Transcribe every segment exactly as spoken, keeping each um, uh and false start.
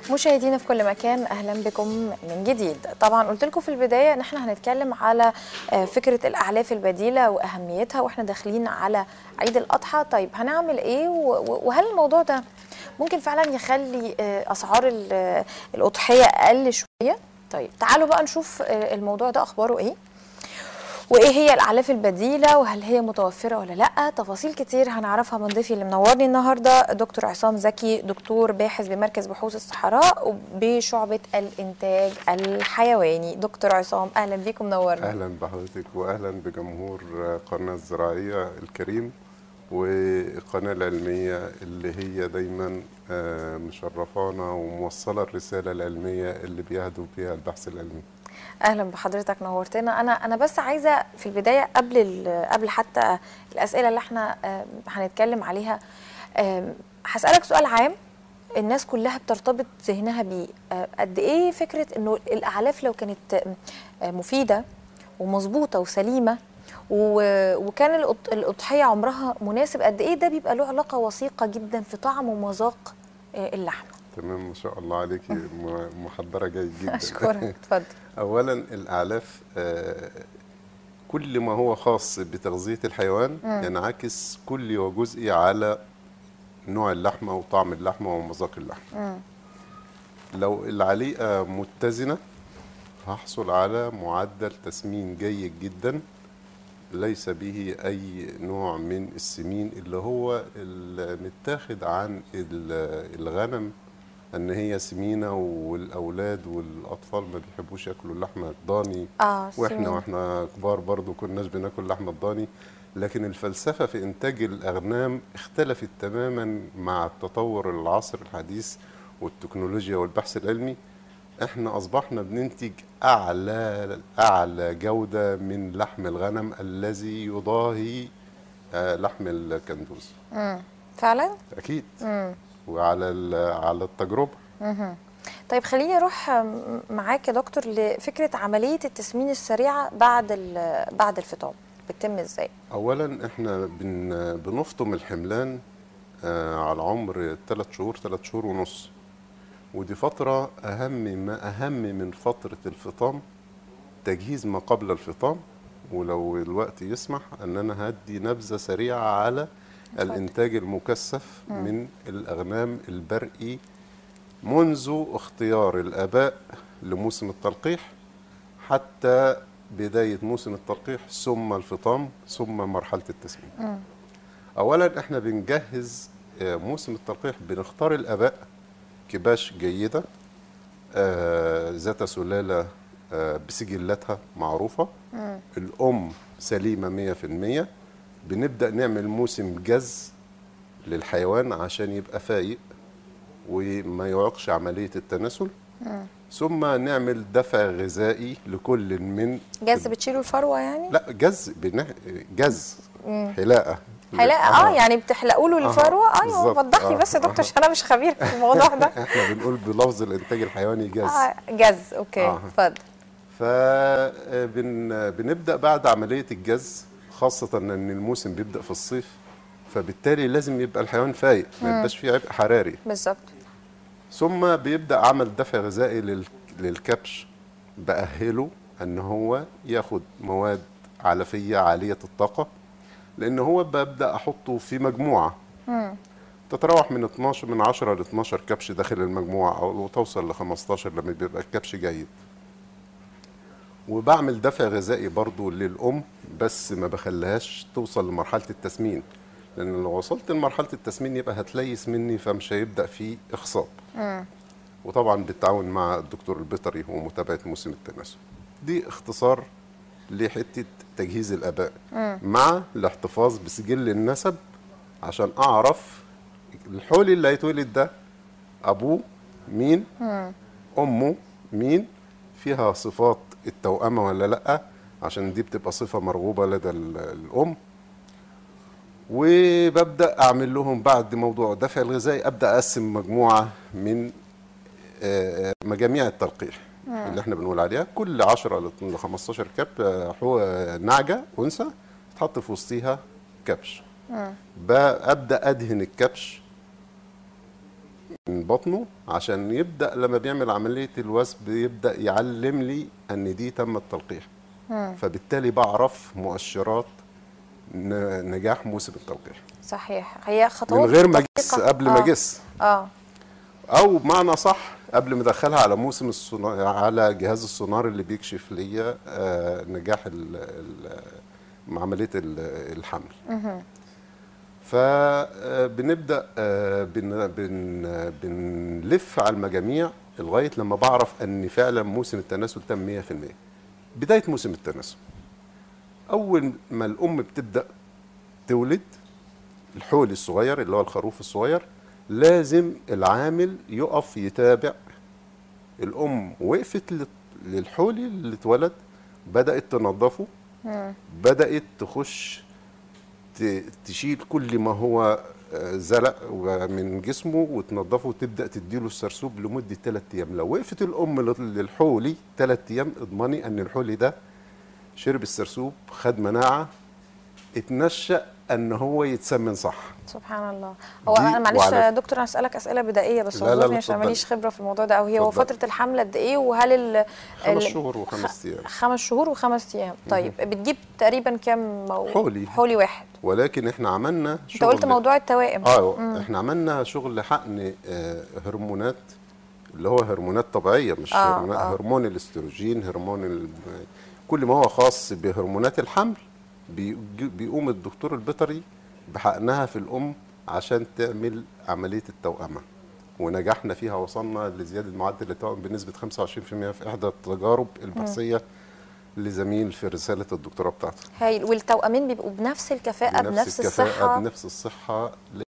مشاهدينا في كل مكان، اهلا بكم من جديد. طبعا قلت لكم في البدايه ان احنا هنتكلم على فكره الاعلاف البديله واهميتها واحنا داخلين على عيد الاضحى. طيب هنعمل ايه؟ وهل الموضوع ده ممكن فعلا يخلي اسعار الاضحيه اقل شويه؟ طيب تعالوا بقى نشوف الموضوع ده اخباره ايه، وايه هي الاعلاف البديله، وهل هي متوفره ولا لا. تفاصيل كتير هنعرفها من ضيفي اللي منورني النهارده، دكتور عصام زكي، دكتور باحث بمركز بحوث الصحراء بشعبه الانتاج الحيواني. دكتور عصام اهلا بيكم، منورنا. اهلا بحضرتك واهلا بجمهور قناه الزراعيه الكريم والقناه العلميه اللي هي دايما مشرفانا وموصله الرساله العلميه اللي بيهدف فيها البحث العلمي. اهلا بحضرتك، نورتنا. انا انا بس عايزه في البدايه قبل قبل حتى الاسئله اللي احنا هنتكلم عليها، هسالك سؤال عام الناس كلها بترتبط ذهنها بيه. قد ايه فكره انه الاعلاف لو كانت مفيده ومظبوطه وسليمه وكان الاضحيه عمرها مناسب، قد ايه ده بيبقى له علاقه وثيقه جدا في طعم ومذاق اللحمه؟ تمام، ما شاء الله عليكي، محضره جيد جدا. اشكرك، اتفضل. اولا الاعلاف كل ما هو خاص بتغذيه الحيوان م. ينعكس كلي وجزئي على نوع اللحمه وطعم اللحمه ومذاق اللحمه. م. لو العليقه متزنه هحصل على معدل تسمين جيد جدا ليس به اي نوع من السمين اللي هو المتاخد عن الغنم ان هي سمينه، والاولاد والاطفال ما بيحبوش ياكلوا اللحمه الضاني. آه واحنا واحنا كبار برضو كناش بناكل لحمه الضاني. لكن الفلسفه في انتاج الاغنام اختلفت تماما مع التطور العصر الحديث والتكنولوجيا والبحث العلمي. احنا اصبحنا بننتج اعلى اعلى جوده من لحم الغنم الذي يضاهي آه لحم الكندوز. امم فعلا؟ اكيد. امم وعلى على التجربه. امم طيب خليني اروح معاك يا دكتور لفكره عمليه التسمين السريعه بعد بعد الفطام، بتتم ازاي؟ اولا احنا بن بنفطم الحملان آه على عمر ثلاث شهور ثلاث شهور ونص، ودي فتره اهم ما اهم من فتره الفطام، تجهيز ما قبل الفطام. ولو الوقت يسمح ان انا هدي نبذه سريعه على الانتاج المكثف م. من الاغنام البرئي منذ اختيار الاباء لموسم التلقيح حتى بدايه موسم التلقيح ثم الفطام ثم مرحله التسمين. م. اولا احنا بنجهز موسم التلقيح، بنختار الاباء كباش جيده آه ذات سلاله آه بسجلاتها معروفه، م. الام سليمه مية في المية. بنبدأ نعمل موسم جز للحيوان عشان يبقى فايق وما يعوقش عملية التناسل. م. ثم نعمل دفع غذائي لكل من جز. بتشيلوا الفروة يعني؟ لا، جز بنح... جز م. حلاقة حلاقة اه, آه يعني بتحلقوا له الفروة. ايوه وضح لي آه. بس يا دكتور عشان انا مش خبير في الموضوع ده. احنا بنقول بلفظ الانتاج الحيواني جز. اه جز، اوكي اتفضل. آه. فبنبدأ بعد عملية الجز، خاصة ان الموسم بيبدأ في الصيف، فبالتالي لازم يبقى الحيوان فايق، ما يبقاش فيه عبء حراري. بالظبط. ثم بيبدأ عمل دفع غذائي للكبش، بأهله ان هو ياخد مواد علفية عالية الطاقة، لان هو ببدأ احطه في مجموعة مم. تتراوح من اتناشر من عشرة ل اتناشر كبش داخل المجموعة، او توصل ل خمستاشر لما بيبقى الكبش جيد. وبعمل دفع غذائي برضو للأم، بس ما بخليهاش توصل لمرحلة التسمين، لأن لو وصلت لمرحلة التسمين يبقى هتليس مني، فمش هيبدأ فيه إخصاب. م. وطبعا بالتعاون مع الدكتور البيطري ومتابعة موسم التناسل. دي اختصار لحتة تجهيز الآباء م. مع الاحتفاظ بسجل النسب عشان أعرف الحولي اللي هيتولد ده أبوه مين، م. أمه مين، فيها صفات التوأمة ولا لأ، عشان دي بتبقى صفة مرغوبة لدى الأم. وببدأ أعمل لهم بعد موضوع دفع الغذائي، أبدأ أقسم مجموعة من مجاميع التلقيح مم. اللي احنا بنقول عليها، كل عشرة ل خمستاشر كب نعجة أنثى تحط في وسطيها كبش. أبدأ أدهن الكبش من بطنه عشان يبدا لما بيعمل عمليه الوثب يبدا يعلم لي ان دي تم التلقيح. مم. فبالتالي بعرف مؤشرات ن- نجاح موسم التلقيح صحيح، هي من خطوات غير ما اجس، دقيقة. قبل ما اه اجس، اه او بمعنى صح قبل ما ادخلها على موسم السونار، على جهاز السونار اللي بيكشف ليا آه، نجاح ال- ال- عمليه ال- الحمل. مهم. فبنبدا بن بن بنلف على المجاميع لغايه لما بعرف ان فعلا موسم التناسل تم مية في المية. بدايه موسم التناسل، اول ما الام بتبدا تولد الحول الصغير اللي هو الخروف الصغير، لازم العامل يقف يتابع الام وقفت لل- للحول اللي اتولد، بدات تنظفه، مم. بدات تخش ت- تشيل كل ما هو آه، زلق من جسمه وتنظفه وتبدا تديله السرسوب لمده ثلاث ايام. لو وقفت الام لل- للحولي ثلاث ايام اضمني ان الحولي ده شرب السرسوب، خد مناعه، اتنشأ ان هو يتسمن صح. سبحان الله. هو دي انا معلش وعلى- يا دكتور، انا اسالك اسئله بدائيه بس لا، لا، لا، اعذرني عشان اتفضلي. ماليش خبره في الموضوع ده، او هي هو اتفضلي. فتره الحمل قد ايه، وهل ال خمس ال- شهور وخمس ايام. خمس شهور وخمس ايام. طيب بتجيب تقريبا كام مو... حولي. حولي واحد. ولكن احنا عملنا انت شغل، قلت موضوع التوائم. اه احنا عملنا شغل حقن آه، هرمونات، اللي هو هرمونات طبيعيه، مش آه، هرمون, آه. هرمون الاستروجين، هرمون ال... كل ما هو خاص بهرمونات الحمل بي... بيقوم الدكتور البيطري بحقنها في الام عشان تعمل عمليه التوأمه. ونجحنا فيها، وصلنا لزياده معدل التوأم بنسبه خمسة وعشرين في المية في احدى التجارب البحثيه لزميل في رساله الدكتوراه بتاعته. هايل. والتوأمين بيبقوا بنفس الكفاءه بنفس, بنفس الكفاءه الصحه؟ بنفس الصحه.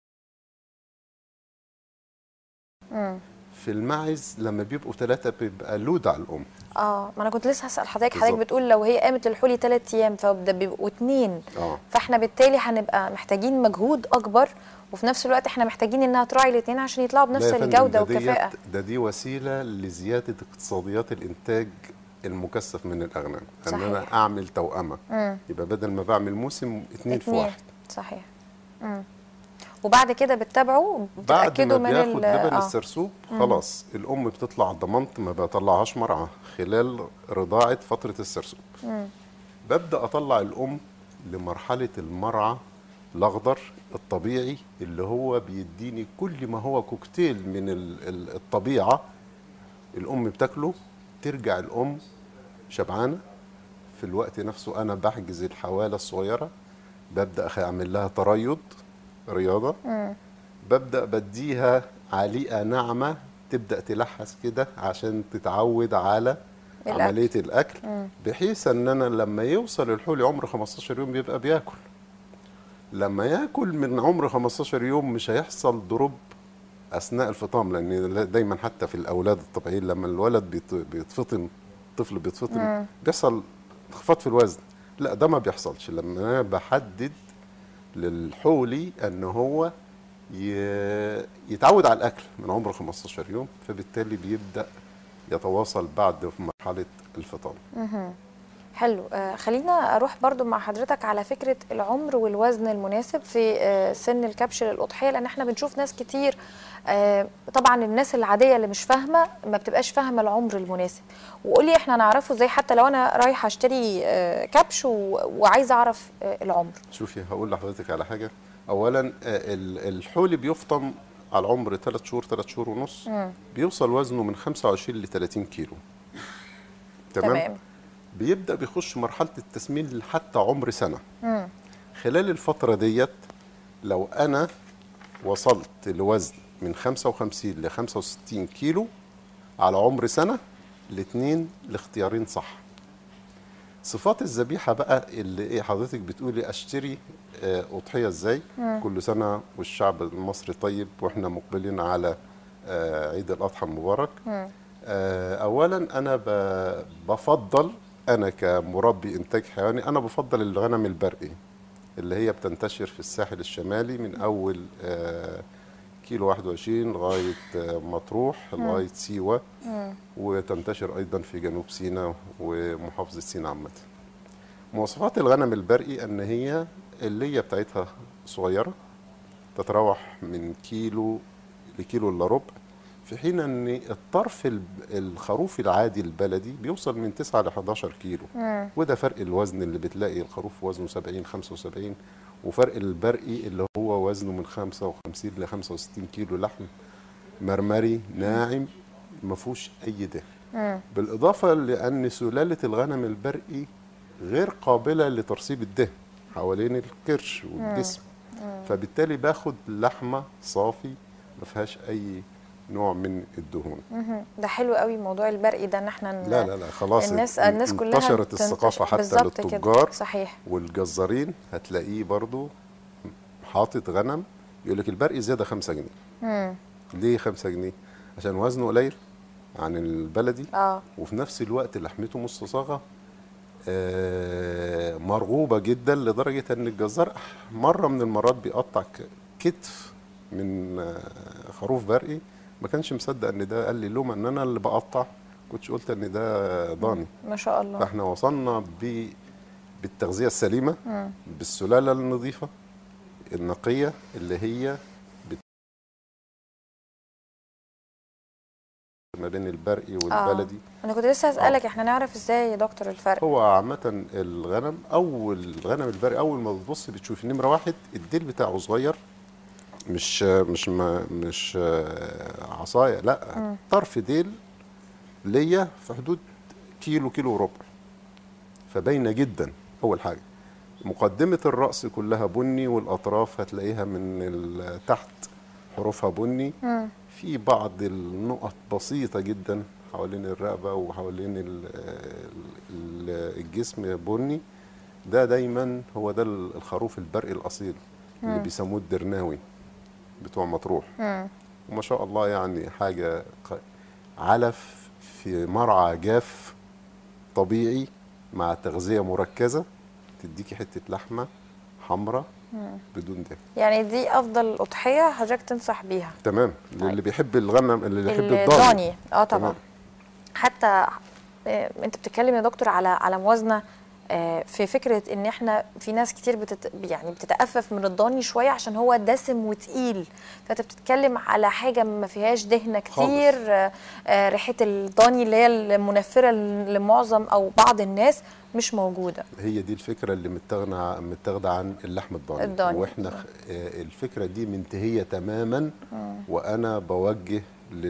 مم. في الماعز لما بيبقوا ثلاثة بيبقى لود على الأم. اه ما انا كنت لسه هسال حضرتك، حضرتك بالظبط. بتقول لو هي قامت للحولي ثلاث ايام فده بيبقوا اتنين، اه فاحنا بالتالي هنبقى محتاجين مجهود اكبر، وفي نفس الوقت احنا محتاجين انها تراعي الاثنين عشان يطلعوا لا بنفس يا فندم، الجوده ده ديت- والكفاءه. ده دي وسيلة لزيادة اقتصاديات الإنتاج المكثف من الأغنام. أن صحيح. أنا أعمل توأمة، مم. يبقى بدل ما بعمل موسم اتنين في اتنين. واحد. صحيح. مم. وبعد كده بتتابعوا بعد بتتاكدوا ما من بياخد ال لبن اه السرسوب خلاص الأم بتطلع ضمنت ما بطلعهاش مرعى خلال رضاعة فترة السرسوب. مم. ببدأ أطلع الأم لمرحلة المرعى الأخضر الطبيعي اللي هو بيديني كل ما هو كوكتيل من ال- ال- الطبيعة الأم بتاكله، ترجع الأم شبعانة. في الوقت نفسه أنا بحجز الحوالة الصغيرة، ببدأ أعمل لها تريض رياضة، مم. ببدأ بديها عليقة ناعمة تبدأ تلحس كده عشان تتعود على الأكل. عملية الأكل، مم. بحيث أن أنا لما يوصل الحولي عمر خمستاشر يوم بيبقى بياكل. لما ياكل من عمر خمستاشر يوم مش هيحصل دروب أثناء الفطام، لأن دايما حتى في الأولاد الطبيعيين لما الولد بيت- بيتفطم، الطفل بيتفطم مم. بيحصل انخفاض في الوزن. لا، ده ما بيحصلش لما أنا بحدد للحولي أن هو ي- يتعود على الأكل من عمر خمستاشر يوم، فبالتالي بيبدأ يتواصل بعد في مرحلة الفطام. مهم. حلو. آه خلينا اروح برضو مع حضرتك على فكره العمر والوزن المناسب في آه سن الكبش للاضحيه، لان احنا بنشوف ناس كتير آه طبعا الناس العاديه اللي مش فاهمه ما بتبقاش فاهمه العمر المناسب. وقولي احنا نعرفه ازاي حتى لو انا رايحه اشتري آه كبش و- وعايزه اعرف آه العمر. شوفي هقول لحضرتك على حاجة. أولا آه، ال- الحولي بيفطم على العمر ثلاث شهور ثلاث شهور ونص، مم. بيوصل وزنه من خمسة وعشرين ل ثلاثين كيلو. تمام؟ تمام. بيبدأ بيخش مرحلة التسمين حتى عمر سنة. مم. خلال الفترة ديت لو أنا وصلت لوزن من خمسة وخمسين ل خمسة وستين كيلو على عمر سنة، الاثنين الاختيارين صح. صفات الذبيحة بقى اللي ايه حضرتك بتقولي اشتري آه، أضحية ازاي؟ كل سنة والشعب المصري طيب واحنا مقبلين على آه، عيد الأضحى المبارك. مم. آه، اولا انا ب- بفضل، انا كمربي انتاج حيواني انا بفضل الغنم البرقي اللي هي بتنتشر في الساحل الشمالي من اول آه، كيلو واحد وعشرين لغايه آه، مطروح لغايه سيوه، مم. وتنتشر ايضا في جنوب سيناء ومحافظه سيناء عامه. مواصفات الغنم البرقي ان هي الليه بتاعتها صغيره، تتراوح من كيلو لكيلو الا ربع، في حين ان الطرف الخروف العادي البلدي بيوصل من تسعة ل حداشر كيلو. مم. وده فرق الوزن اللي بتلاقي الخروف وزنه سبعين خمسة وسبعين، وفرق البرقي اللي هو وزنه من خمسة وخمسين ل خمسة وستين كيلو لحم مرمري ناعم ما فيهوش اي دهن. مم. بالاضافه لان سلاله الغنم البرقي غير قابله لترسيب الدهن حوالين الكرش والجسم. مم. فبالتالي باخد لحمه صافي ما فيهاش اي نوع من الدهون. ده حلو قوي موضوع البرقي ده، ان احنا لا لا لا خلاص الناس الناس كلها انتشرت الثقافه حتى للتجار. صحيح. والجزارين هتلاقيه برضو حاطط غنم يقول لك البرقي زياده خمسة جنيه. امم ليه خمسة جنيه؟ عشان وزنه قليل عن البلدي. اه وفي نفس الوقت لحمته مستصاغه آه مرغوبه جدا، لدرجه ان الجزار مره من المرات بيقطع كتف من آه خروف برقي ما كانش مصدق ان ده، قال لي لوما ان انا اللي بقطع كنتش قلت ان ده ضاني. ما شاء الله. فاحنا وصلنا ب بالتغذيه السليمه، مم. بالسلاله النظيفه النقيه اللي هي ما بين البرقي والبلدي. آه. انا كنت لسه هسالك، آه. احنا نعرف ازاي يا دكتور الفرق؟ هو عامه الغنم اول الغنم البرقي اول ما بتبص بتشوف نمره واحد الديل بتاعه صغير، مش مش ما مش عصايه، لا م. طرف ديل ليا في حدود كيلو كيلو وربع، فباينه جدا. اول حاجه مقدمه الراس كلها بني، والاطراف هتلاقيها من تحت حروفها بني. م. في بعض النقط بسيطه جدا حوالين الرقبه وحوالين الجسم بني. ده دايما هو ده الخروف البرقي الاصيل اللي م. بيسموه الدرناوي بتوع مطروح. م. وما شاء الله يعني حاجه علف في مرعى جاف طبيعي مع تغذيه مركزه تديكي حته لحمه حمراء بدون دهن. يعني دي افضل اضحيه حضرتك تنصح بيها؟ تمام، للي بيحب الغنم، اللي بيحب الضاني. اه طبعا. تمام. حتى انت بتتكلم يا دكتور على على موازنه في فكره ان احنا في ناس كتير بتت يعني بتتأفف من الضاني شويه عشان هو دسم وتقيل، فانت بتتكلم على حاجه ما فيهاش دهنه كتير. ريحه الضاني اللي هي المنفره لمعظم او بعض الناس مش موجوده. هي دي الفكره اللي متاخده متاخده عن اللحم الضاني. الضاني واحنا الفكره دي منتهيه تماما. م. وانا بوجه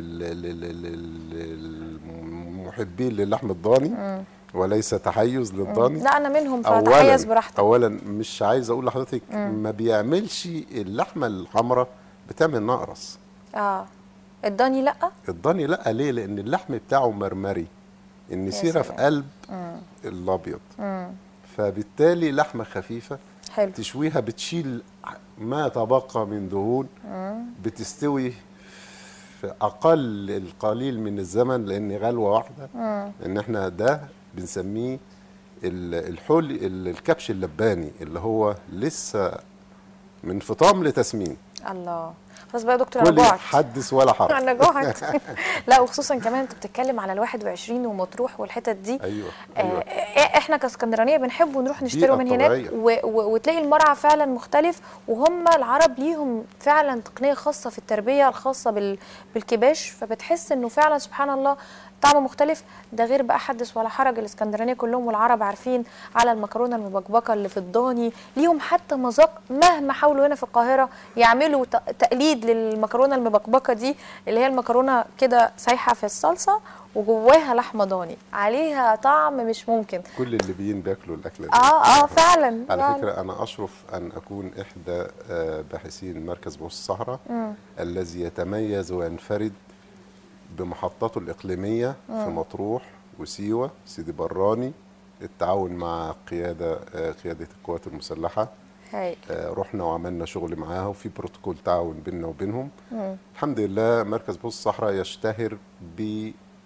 للمحبين للحم الضاني م. وليس تحيز للضاني. لا انا منهم، فتحيز براحتك. اولا مش عايز اقول لحضرتك ما بيعملش اللحمه الحمراء بتعمل نقرس. اه الضاني لا الضاني لا ليه؟ لان اللحم بتاعه مرمري، النسيره في قلب مم. الابيض. مم. فبالتالي لحمه خفيفه حلو. تشويها بتشيل ما تبقى من دهون. مم. بتستوي في اقل القليل من الزمن، لان غلوه واحده. مم. ان احنا ده بنسميه الحل الكبش اللباني اللي هو لسه من فطام لتسمين. الله. خلاص بقى يا دكتور انا جوعت. حدث ولا حرج. انا جوعت. لا وخصوصا كمان انت بتتكلم على الواحد وعشرين ومطروح والحتت دي. ايوه, أيوة. آه احنا كاسكندرانيه بنحب ونروح نشتري من هناك وتلاقي المرعى فعلا مختلف، وهم العرب ليهم فعلا تقنيه خاصه في التربيه الخاصه بالكباش، فبتحس انه فعلا سبحان الله طعمه مختلف. ده غير بقى حدث ولا حرج، الاسكندرانيه كلهم والعرب عارفين على المكرونه المبكبكه اللي في الضاني، ليهم حتى مذاق مهما حاولوا هنا في القاهره يعملوا تقليد للمكرونه المبكبكه دي، اللي هي المكرونه كده سايحه في الصلصه وجواها لحمه ضاني، عليها طعم مش ممكن. كل الليبيين بياكلوا الاكله دي. اه اه فعلا. على فعلا. فكره انا اشرف ان اكون احدى باحثين مركز بحوث الصحراء الذي يتميز وينفرد بمحطاته الإقليمية مم. في مطروح وسيوة سيدي براني، التعاون مع قيادة قيادة القوات المسلحة. هي. رحنا وعملنا شغل معاها وفي بروتوكول تعاون بيننا وبينهم. مم. الحمد لله مركز بحوث الصحراء يشتهر ب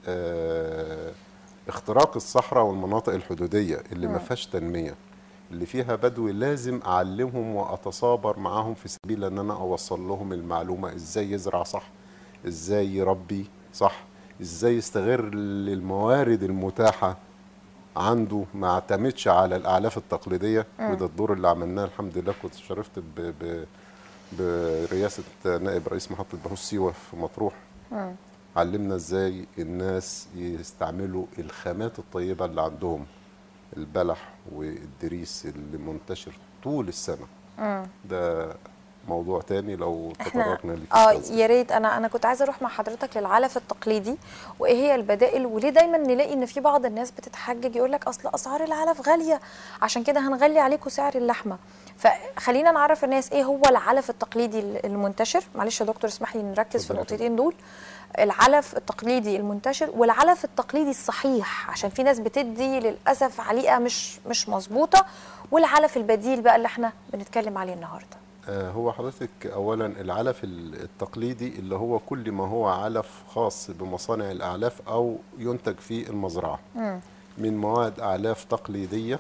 اختراق الصحراء والمناطق الحدودية اللي ما فيهاش تنمية، اللي فيها بدوي لازم أعلمهم وأتصابر معاهم في سبيل أن أنا أوصل لهم المعلومة إزاي يزرع صح، إزاي يربي صح، ازاي يستغل الموارد المتاحه عنده، ما اعتمدش على الاعلاف التقليديه. م. وده الدور اللي عملناه الحمد لله. كنت شرفت برئاسه نائب رئيس محطه بحوث سيوه في مطروح. مم. علمنا ازاي الناس يستعملوا الخامات الطيبه اللي عندهم، البلح والدريس اللي منتشر طول السنه. مم. ده موضوع تاني لو احنا تطرقنا ليه في اه التغذية. يا ريت. انا انا كنت عايزه اروح مع حضرتك للعلف التقليدي، وايه هي البدائل، وليه دايما نلاقي ان في بعض الناس بتتحجج يقول لك اصل اسعار العلف غاليه عشان كده هنغلي عليكم سعر اللحمه. فخلينا نعرف الناس ايه هو العلف التقليدي المنتشر. معلش يا دكتور اسمح لي نركز في النقطتين دول، العلف التقليدي المنتشر والعلف التقليدي الصحيح، عشان في ناس بتدي للاسف عليقه مش مش مظبوطه، والعلف البديل بقى اللي احنا بنتكلم عليه النهارده. هو حضرتك أولا العلف التقليدي اللي هو كل ما هو علف خاص بمصانع الأعلاف أو ينتج في المزرعة مم. من مواد أعلاف تقليدية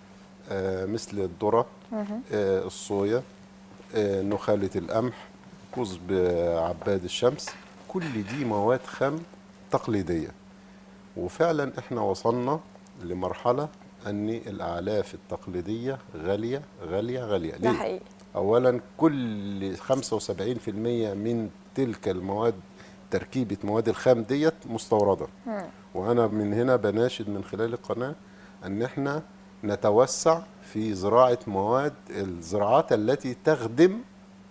مثل الذرة، الصويا، نخالة القمح، كزب عباد الشمس، كل دي مواد خام تقليدية. وفعلا احنا وصلنا لمرحلة أن الأعلاف التقليدية غالية غالية غالية. ده ليه؟ حقيقي. أولا كل خمسة وسبعين في المية من تلك المواد تركيبة مواد الخام ديت مستوردة. مم. وأنا من هنا بناشد من خلال القناة أن احنا نتوسع في زراعة مواد الزراعات التي تخدم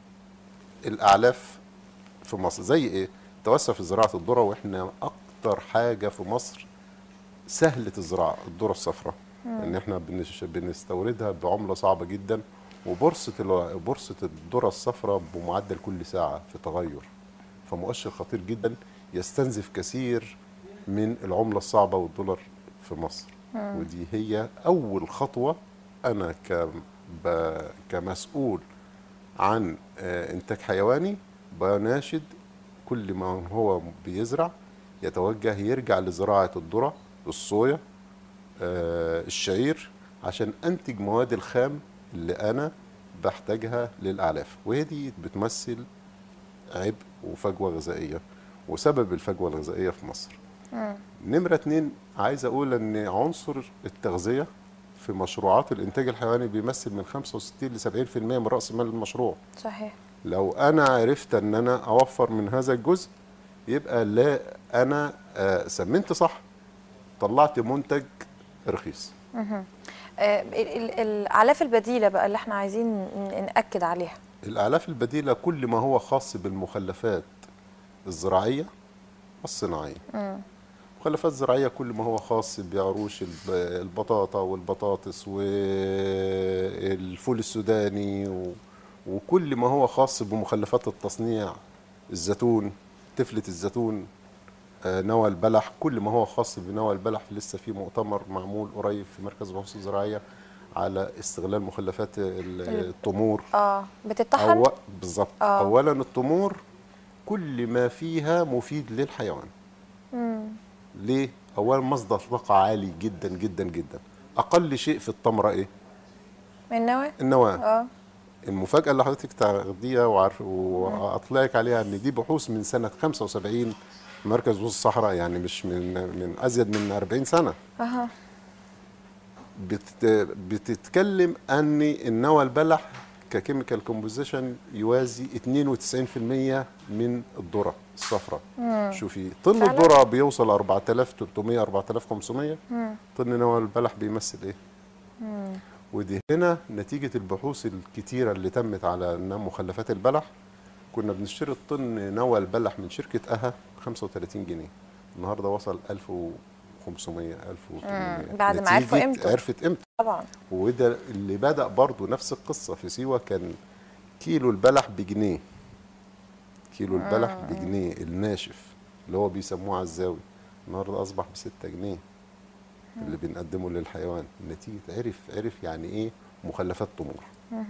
الأعلاف في مصر. زي إيه؟ توسع في زراعة الذرة، وإحنا أكتر حاجة في مصر سهلة الزراعة الذرة الصفراء، لأن احنا بنش- بنستوردها بعملة صعبة جدا، وبورصة ال- بورصة الذرة الصفراء بمعدل كل ساعة في تغير، فمؤشر خطير جدا يستنزف كثير من العملة الصعبة والدولار في مصر. ودي هي أول خطوة أنا ك- ب- كمسؤول عن آه، إنتاج حيواني بناشد كل ما هو بيزرع يتوجه يرجع لزراعة الذرة، الصويا، آه، الشعير، عشان أنتج مواد الخام اللي أنا بحتاجها للأعلاف. وهي دي بتمثل عبء وفجوة غذائية وسبب الفجوة الغذائية في مصر. مم. نمرة اتنين، عايز أقول أن عنصر التغذية في مشروعات الإنتاج الحيواني بيمثل من خمسة وستين ل سبعين في المية من رأس مال المشروع. صحيح. لو أنا عرفت أن أنا أوفر من هذا الجزء يبقى لا أنا آه، سمنت صح، طلعت منتج رخيص. مهم. آه، ال- ال- الاعلاف البديله بقى اللي احنا عايزين ن- ناكد عليها. الأعلاف البديلة كل ما هو خاص بالمخلفات الزراعية والصناعية. مم. مخلفات زراعية كل ما هو خاص بعروش الب- البطاطا والبطاطس والفول السوداني و- وكل ما هو خاص بمخلفات التصنيع، الزيتون، تفلة الزيتون، آه، نوى البلح، كل ما هو خاص بنوى البلح. لسه في مؤتمر معمول قريب في مركز البحوث الزراعية على استغلال مخلفات ال- التمور. اه بتطحن. أو بالظبط. آه. اولا التمور كل ما فيها مفيد للحيوان. مم. ليه؟ اولا مصدر طاقه عالي جدا جدا جدا. اقل شيء في التمره ايه؟ من نوع. النواه. اه. المفاجاه اللي حضرتك تاخديها وعارف واطلعك عليها ان دي بحوث من سنه خمسة وسبعين في مركز بحوث الصحراء، يعني مش من من ازيد من أربعين سنه. اها. بتت بتتكلم ان النوى البلح ككيميكال كومبوزيشن يوازي اثنين وتسعين في المية من الذره الصفراء. شوفي طن فعلا؟ الذره بيوصل أربعة آلاف وثلاثمية أربعة آلاف وخمسمية، مم. طن نوى البلح بيمثل ايه؟ مم. ودي هنا نتيجه البحوث الكتيره اللي تمت على مخلفات البلح. كنا بنشتري الطن نوى البلح من شركه اها ب خمسة وثلاثين جنيه، النهارده وصل ألف وخمسمية ألف وثمانمية. مم. بعد ما عرفوا نتيجة قيمته. عرفت قيمته. طبعا. وده اللي بدأ برضو نفس القصة في سيوة. كان كيلو البلح بجنيه، كيلو البلح بجنيه الناشف اللي هو بيسموه عزاوي، النهارده أصبح بستة جنيه اللي بنقدمه للحيوان. نتيجة عرف عرف يعني إيه مخلفات تمور.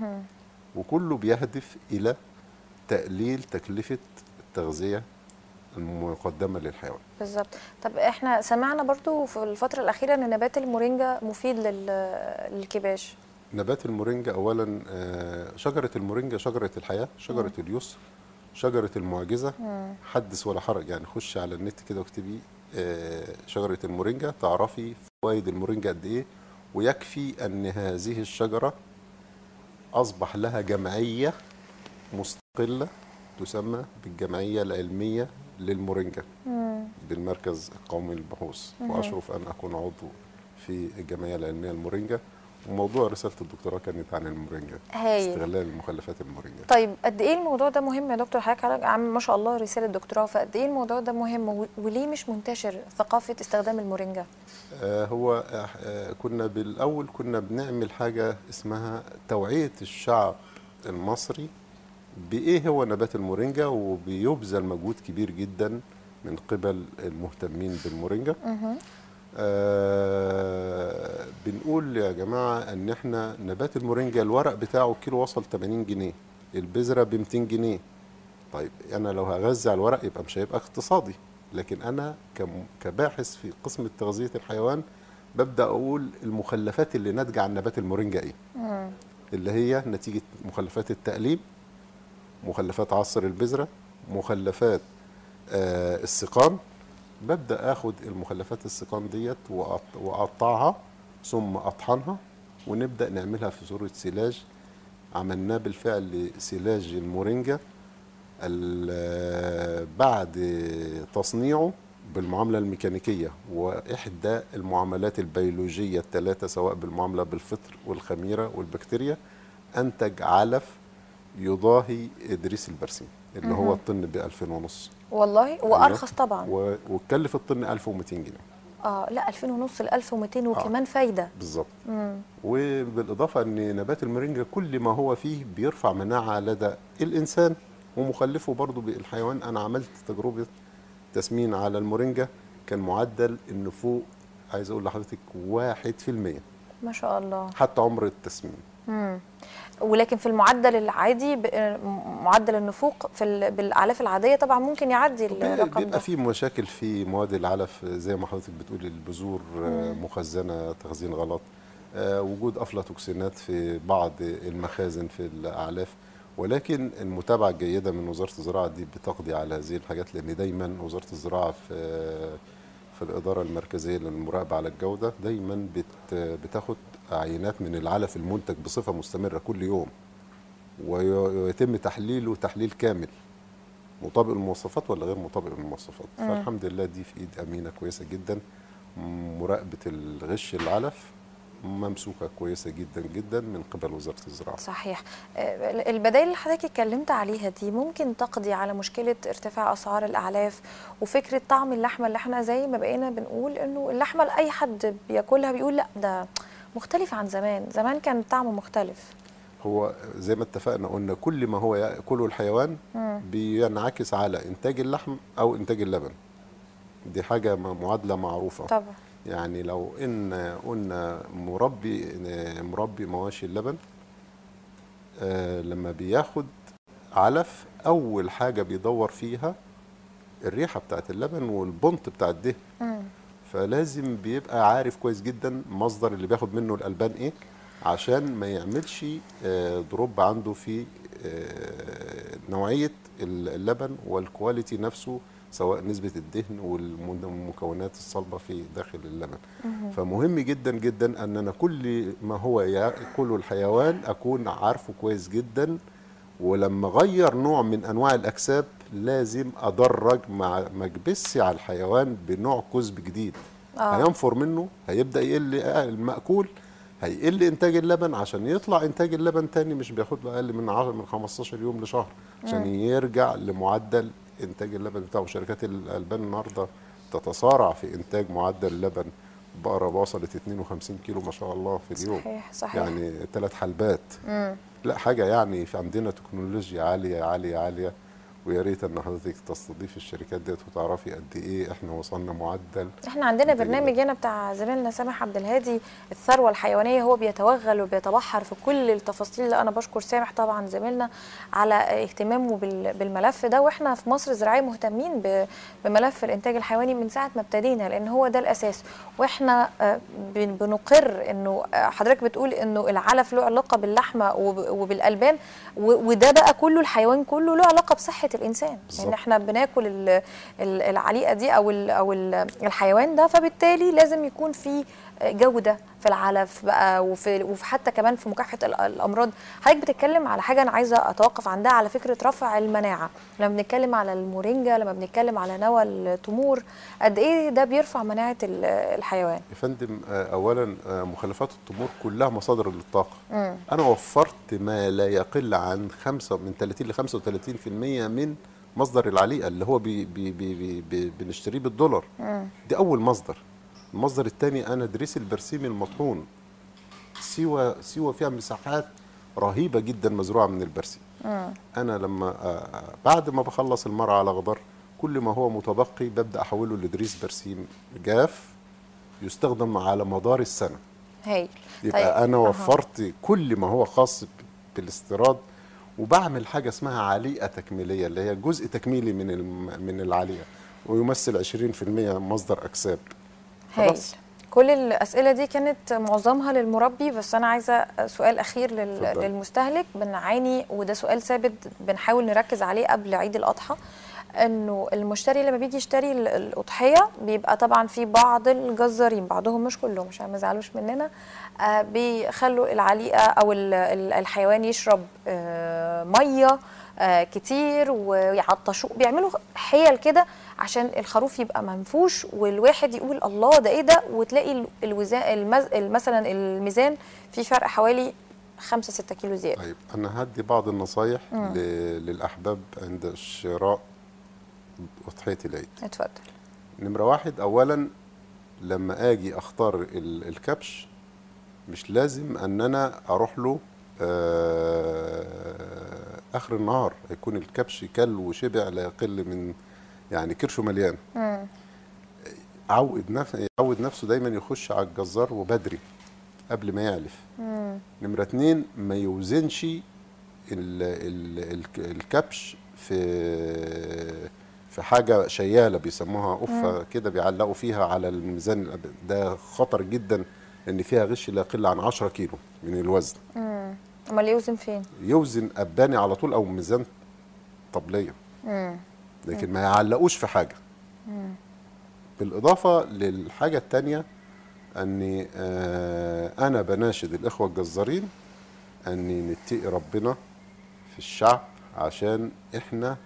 وكله بيهدف إلى تقليل تكلفة التغذية المقدمة للحيوان. بالظبط. طب احنا سمعنا برضو في الفتره الاخيره ان نبات المورينجا مفيد لل- للكباش. نبات المورينجا أولا آه، شجرة المورينجا شجرة الحياة، شجرة اليسر، شجرة المعجزة. حدث ولا حرج، يعني خش على النت كده واكتبي آه، شجرة المورينجا تعرفي فوائد المورينجا قد إيه. ويكفي أن هذه الشجرة أصبح لها جمعية مستقلة تسمى بالجمعية العلمية للمورينجا بالمركز القومي للبحوث، وأشرف أن أكون عضو في الجمعية العلمية للمورينجا. وموضوع رسالة الدكتوراه كانت عن المورينجا، هايل. استغلال المخلفات المورينجا. طيب قد ايه الموضوع ده مهم يا دكتور؟ حضرتك عامل ما شاء الله رسالة دكتوراه، فقد ايه الموضوع ده مهم وليه مش منتشر ثقافة استخدام المورينجا؟ آه هو آه كنا بالأول كنا بنعمل حاجة اسمها توعية الشعب المصري بإيه هو نبات المورينجا، وبيبذل مجهود كبير جدا من قبل المهتمين بالمورينجا. آه بنقول يا جماعة ان احنا نبات المورينجا الورق بتاعه كيلو وصل ثمانين جنيه، البذرة ب مئتين جنيه. طيب انا لو هغذي على الورق يبقى مش هيبقى اقتصادي، لكن انا كباحث في قسم تغذية الحيوان ببدأ اقول المخلفات اللي ناتجة عن نبات المورينجا ايه، مم. اللي هي نتيجة مخلفات التقليم، مخلفات عصر البذرة، مخلفات آه السقان. ببدأ اخد المخلفات السقان ديت واقطعها ثم اطحنها ونبدأ نعملها في صورة سلاج. عملناه بالفعل سلاج المورينجا بعد تصنيعه بالمعاملة الميكانيكية وإحدى المعاملات البيولوجية الثلاثة، سواء بالمعاملة بالفطر والخميرة والبكتيريا، أنتج علف يضاهي إدريس البرسيم اللي هو الطن ب ألفين ونص. والله وأرخص طبعا، وكلف الطن ألف ومئتين جنيه. اه لا ألفين ونص ل ألف ومئتين وكمان آه. فايدة بالظبط. وبالإضافة أن نبات المورينجا كل ما هو فيه بيرفع مناعة لدى الإنسان ومخلفه برضه بالحيوان. أنا عملت تجربة تسمين على المورينجا كان معدل إنه فوق، عايز أقول لحضرتك واحد في المية ما شاء الله حتى عمر التسمين. امم ولكن في المعدل العادي معدل النفوق في بالاعلاف العاديه طبعا ممكن يعدي الرقم ده. بيبقى في مشاكل في مواد العلف زي ما حضرتك بتقولي، البذور مم. مخزنه تخزين غلط، آه وجود افلاتوكسينات في بعض المخازن في الاعلاف، ولكن المتابعه الجيده من وزاره الزراعه دي بتقضي على هذه الحاجات، لان دايما وزاره الزراعه في في الاداره المركزيه للمراقبه على الجوده دايما بت بتاخد عينات من العلف المنتج بصفه مستمره كل يوم، ويتم تحليله تحليل كامل مطابق للمواصفات ولا غير مطابق للمواصفات. فالحمد لله دي في ايد امينه كويسه جدا. مراقبه الغش العلف ممسوكه كويسه جدا جدا من قبل وزاره الزراعه. صحيح. البدائل اللي حضرتك اتكلمت عليها دي ممكن تقضي على مشكله ارتفاع اسعار الاعلاف وفكره طعم اللحمه، اللي احنا زي ما بقينا بنقول انه اللحمه لاي حد بياكلها بيقول لا ده مختلف عن زمان، زمان كان طعمه مختلف. هو زي ما اتفقنا قلنا كل ما هو ياكله الحيوان مم. بينعكس على انتاج اللحم او انتاج اللبن. دي حاجه معادله معروفه طبعا. يعني لو ان قلنا مربي مربي مواشي اللبن آه لما بياخد علف اول حاجه بيدور فيها الريحه بتاعت اللبن والبنط بتاع الدهن. مم. فلازم بيبقى عارف كويس جدا مصدر اللي بياخد منه الالبان ايه، عشان ما يعملش دروب عنده في نوعيه اللبن والكواليتي نفسه، سواء نسبه الدهن والمكونات الصلبه في داخل اللبن. مم. فمهم جدا جدا ان انا كل ما هو ياكله الحيوان اكون عارفه كويس جدا، ولما اغير نوع من انواع الاكساب لازم ادرج مع مكبسي على الحيوان بنوع كسب جديد. آه. هينفر منه، هيبدا يقل المأكول، هيقل انتاج اللبن، عشان يطلع انتاج اللبن تاني مش بياخد له اقل من عشرة من خمستاشر يوم لشهر عشان مم. يرجع لمعدل انتاج اللبن بتاعه. شركات الالبان النهارده تتصارع في انتاج معدل اللبن. بقره وصلت اتنين وخمسين كيلو ما شاء الله في اليوم. صحيح صحيح. يعني ثلاث حلبات. مم. لا حاجه يعني في عندنا تكنولوجيا عاليه عاليه عاليه، ويا ريت ان حضرتك تستضيفي الشركات ديت وتعرفي قد ايه احنا وصلنا معدل. احنا عندنا برنامج هنا بتاع زميلنا سامح عبد الهادي الثروه الحيوانيه، هو بيتوغل وبيتبحر في كل التفاصيل اللي انا بشكر سامح طبعا زميلنا على اهتمامه بالملف ده. واحنا في مصر الزراعيه مهتمين بملف الانتاج الحيواني من ساعه ما ابتدينا، لان هو ده الاساس. واحنا بنقر انه حضرتك بتقول انه العلف له علاقه باللحمه وبالالبان، وده بقى كله الحيوان كله له علاقه بصحه الانسان، لان يعني احنا بناكل العليقه دي او او الحيوان ده، فبالتالي لازم يكون في جوده في العلف بقى، وفي وفي حتى كمان في مكافحه الامراض. حضرتك بتتكلم على حاجه انا عايزه اتوقف عندها، على فكره رفع المناعه. لما بنتكلم على المورينجا، لما بنتكلم على نوى التمور، قد ايه ده بيرفع مناعه الحيوان؟ يا فندم، اولا مخلفات التمور كلها مصادر للطاقه. مم. انا وفرت ما لا يقل عن خمسة من ثلاثين ل خمسة وثلاثين بالمئة من مصدر العليقه اللي هو بي بي بي بي بنشتريه بالدولار. مم. دي اول مصدر. المصدر الثاني انا دريس البرسيم المطحون. سيوه سيوه فيها مساحات رهيبه جدا مزروعه من البرسيم. مم. انا لما بعد ما بخلص المرعى على غدر، كل ما هو متبقي ببدا احوله لدريس برسيم جاف يستخدم على مدار السنه. هايل. يبقى طيب. انا وفرت أه. كل ما هو خاص بالاستيراد، وبعمل حاجه اسمها عليقه تكميليه اللي هي جزء تكميلي من من العليقه، ويمثل عشرين بالمئة مصدر اكساب. هايل. كل الاسئله دي كانت معظمها للمربي، بس انا عايزه سؤال اخير لل... للمستهلك. بنعاني، وده سؤال ثابت بنحاول نركز عليه قبل عيد الاضحى، انه المشتري لما بيجي يشتري الاضحيه بيبقى طبعا في بعض الجزارين، بعضهم مش كلهم عشان ما يزعلوش مننا، آه بيخلوا العليقه او الحيوان يشرب آه ميه آه كتير ويعطشوه، بيعملوا حيل كده عشان الخروف يبقى منفوش، والواحد يقول الله ده ايه ده، وتلاقي الوزان المز... مثلا الميزان في فرق حوالي خمسة ستة كيلو زياده. طيب انا هدي بعض النصايح ل... للاحباب عند شراء أضحية العيد. اتفضل. نمرة واحد، أولا لما أجي أختار الكبش مش لازم أن أنا أروح له آخر النهار، يكون الكبش كل وشبع لا يقل من يعني كرشه مليان. مم. عود نفسه يعود نفسه دايما يخش على الجزار وبدري قبل ما يعلف. مم. نمرة اتنين، ما يوزنش ال ال الكبش في في حاجه شياله بيسموها قفه كده بيعلقوا فيها على الميزان. ده خطر جدا ان فيها غش لا يقل عن عشرة كيلو من الوزن. امم امال يوزن فين؟ يوزن اباني على طول او ميزان طبليه. امم لكن ما يعلقوش في حاجه. امم بالاضافه للحاجه الثانيه، اني آه انا بناشد الاخوه الجزارين اني نتقي ربنا في الشعب، عشان احنا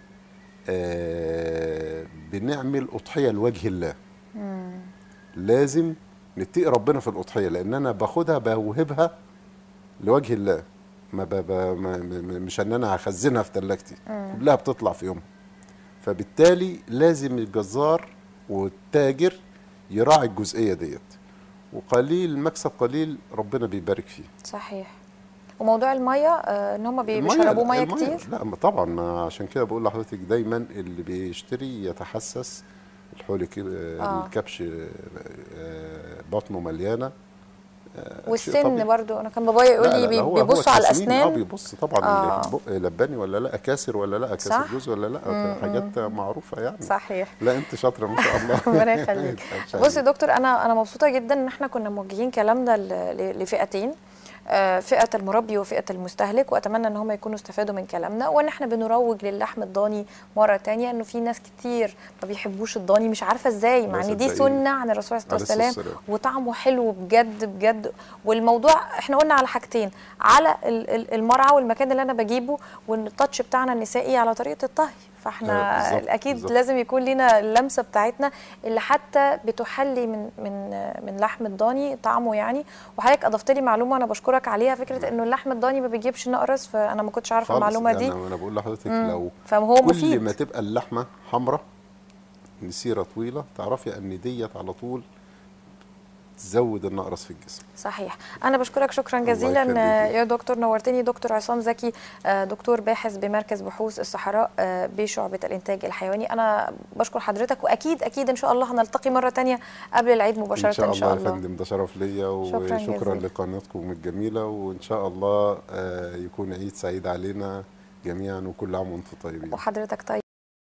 آه بنعمل أضحية لوجه الله. مم. لازم نتقي ربنا في الأضحية، لأن أنا باخدها بوهبها لوجه الله، ما, ب... ما مش أن أنا هخزنها في ثلاجتي، كلها بتطلع في يوم. فبالتالي لازم الجزار والتاجر يراعي الجزئية ديت، وقليل مكسب قليل ربنا بيبارك فيه. صحيح. وموضوع الميه آه ان هم بيشربوا ميه كتير؟ لا طبعا، عشان كده بقول لحضرتك دايما اللي بيشتري يتحسس الحول آه. الكبش آه بطنه مليانه. آه والسن برضو، انا كان بابايا يقول لي بيبصوا على الاسنان. اه بيبص طبعا. آه. البق لباني ولا لا، كاسر ولا لا، كاسر جوز ولا لا. مم. حاجات معروفه يعني. صحيح. لا انت شاطره ما شاء الله. ربنا يخليك. بص يا دكتور، انا انا مبسوطه جدا ان احنا كنا موجهين كلامنا لفئتين، فئة المربي وفئة المستهلك، وأتمنى أن هم يكونوا استفادوا من كلامنا، وأن احنا بنروج للحم الضاني مرة تانية، أنه في ناس كتير ما بيحبوش الضاني، مش عارفة إزاي، مع أن دي سنة عن الرسول صلى الله عليه وسلم وطعمه حلو بجد بجد. والموضوع احنا قلنا على حاجتين، على المرعى والمكان اللي أنا بجيبه، وأن التاتش بتاعنا النسائي على طريقة الطهي. فاحنا بالزبط اكيد بالزبط. لازم يكون لنا اللمسه بتاعتنا اللي حتى بتحلي من من من لحم الضاني طعمه يعني. وحضرتك اضفت لي معلومه انا بشكرك عليها، فكره انه اللحم الضاني ما بيجيبش نقرس، فانا ما كنتش عارفه المعلومه دي. انا بقول لحضرتك لو فهو كل مفيد. ما تبقى اللحمه حمراء مسيره طويله تعرفي ان ديت على طول تزود النقرس في الجسم. صحيح. انا بشكرك شكرا جزيلا يا دكتور، نورتني. دكتور عصام زكي، دكتور باحث بمركز بحوث الصحراء بشعبة الانتاج الحيواني. انا بشكر حضرتك، واكيد اكيد ان شاء الله هنلتقي مره ثانيه قبل العيد مباشره ان شاء الله. ان شاء الله يا فندم، ده شرف ليا، وشكرا لقناتكم الجميله، وان شاء الله يكون عيد سعيد علينا جميعا، وكل عام وانتم طيبين. وحضرتك طيب.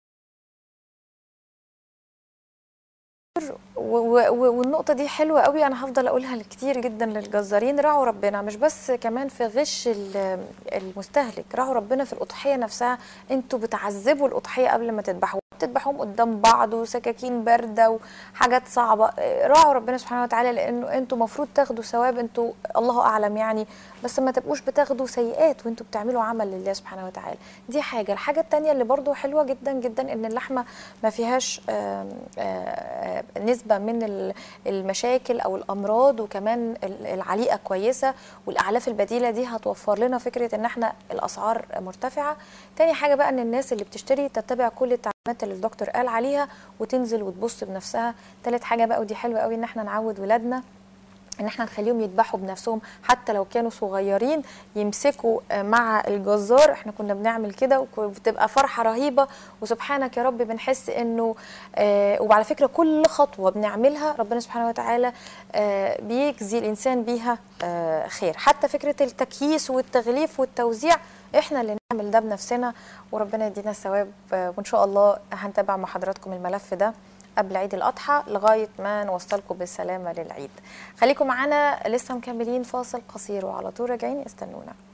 والنقطة دي حلوة قوي، أنا هفضل أقولها كتير جدا للجزارين، راعوا ربنا، مش بس كمان في غش المستهلك، راعوا ربنا في الأضحية نفسها. أنتوا بتعذبوا الأضحية قبل ما تذبحوا، بتذبحوهم قدام بعض وسكاكين بارده وحاجات صعبه. راعوا ربنا سبحانه وتعالى، لانه انتوا المفروض تاخدوا ثواب، انتوا الله اعلم يعني، بس ما تبقوش بتاخدوا سيئات وانتوا بتعملوا عمل لله سبحانه وتعالى. دي حاجه. الحاجه الثانيه اللي برضو حلوه جدا جدا ان اللحمه ما فيهاش آآ آآ نسبه من المشاكل او الامراض، وكمان العليقه كويسه، والاعلاف البديله دي هتوفر لنا فكره ان احنا الاسعار مرتفعه. تاني حاجه بقى ان الناس اللي بتشتري تتبع كل التعليمات اللي الدكتور قال عليها وتنزل وتبص بنفسها. تالت حاجه بقى ودي حلوه قوي، ان احنا نعود ولادنا ان احنا نخليهم يذبحوا بنفسهم حتى لو كانوا صغيرين، يمسكوا مع الجزار. احنا كنا بنعمل كده وبتبقى فرحه رهيبه، وسبحانك يا رب بنحس انه آه وعلى فكره كل خطوه بنعملها ربنا سبحانه وتعالى آه بيجزي الانسان بيها آه خير. حتى فكره التكييس والتغليف والتوزيع احنا اللي نعمل ده بنفسنا، وربنا يدينا الثواب. آه وان شاء الله هنتابع مع حضراتكم الملف ده قبل عيد الأضحى لغاية ما نوصلكم بالسلامة للعيد. خليكم معنا لسه مكملين فاصل قصير وعلى طول راجعين، استنونا.